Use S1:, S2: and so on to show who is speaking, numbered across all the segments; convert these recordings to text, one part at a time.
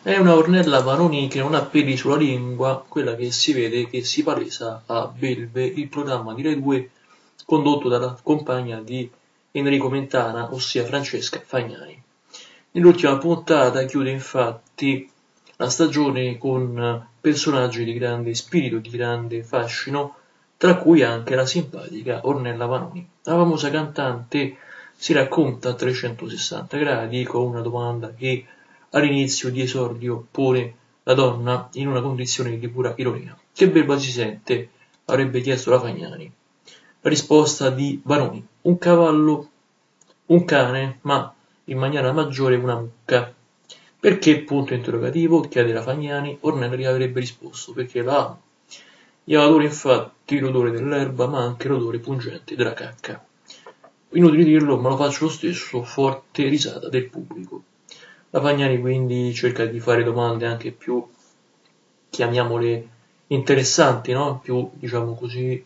S1: È una Ornella Vanoni che non ha peli sulla lingua, quella che si vede che si palesa a Belve, il programma di Rai 2 condotto dalla compagna di Enrico Mentana, ossia Francesca Fagnani. Nell'ultima puntata chiude infatti la stagione con personaggi di grande spirito, di grande fascino, tra cui anche la simpatica Ornella Vanoni. La famosa cantante si racconta a 360 gradi con una domanda che all'inizio di esordio pone la donna in una condizione di pura ironia. Che belva si sente? Avrebbe chiesto la Fagnani. La risposta di Vanoni: un cavallo, un cane, ma in maniera maggiore una mucca. Perché? Punto interrogativo, chiede la Fagnani. Ornella gli avrebbe risposto: perché la amo. Io adoro infatti l'odore dell'erba, ma anche l'odore pungente della cacca. Inutile dirlo, ma lo faccio lo stesso, forte risata del pubblico. La Fagnani quindi cerca di fare domande anche più, chiamiamole, interessanti, no? Più, diciamo così,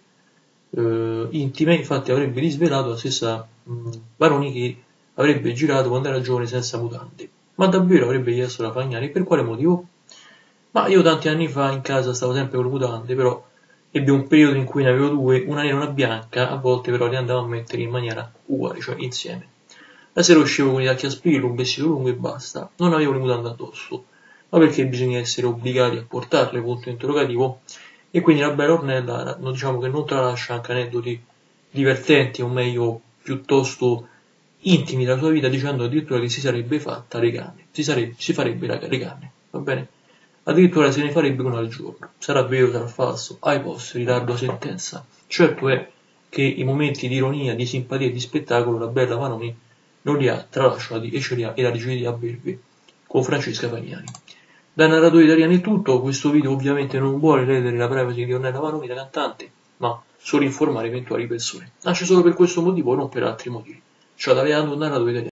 S1: intime. Infatti avrebbe risvelato la stessa Baroni che avrebbe girato quando era giovane senza mutande. Ma davvero avrebbe chiesto la Fagnani per quale motivo? Ma io tanti anni fa in casa stavo sempre con le mutande, però ebbe un periodo in cui ne avevo due, una nera e una bianca, a volte però le andavo a mettere in maniera uguale, cioè insieme. La sera uscivo con i tacchi a spillo, un vestito lungo e basta, non avevo le mutande addosso. Ma perché bisogna essere obbligati a portarle? Punto interrogativo. E quindi la bella Ornella, diciamo che non tralascia anche aneddoti divertenti, o meglio, piuttosto intimi della sua vita, dicendo addirittura che si sarebbe fatta le canne, si farebbe le canne, va bene? Addirittura se ne farebbe una al giorno. Sarà vero, sarà falso, ai posteri, l'ardua sentenza. Certo è che i momenti di ironia, di simpatia e di spettacolo la bella Vanoni non li ha tralasciati e ce li ha e la decidi a bervi con Francesca Fagnani. Da narratore italiano è tutto, questo video ovviamente non vuole ledere la privacy di Ornella Vanoni, la cantante, ma solo informare eventuali persone. Nasce solo per questo motivo e non per altri motivi. Ciao da Leandro, narratore italiano.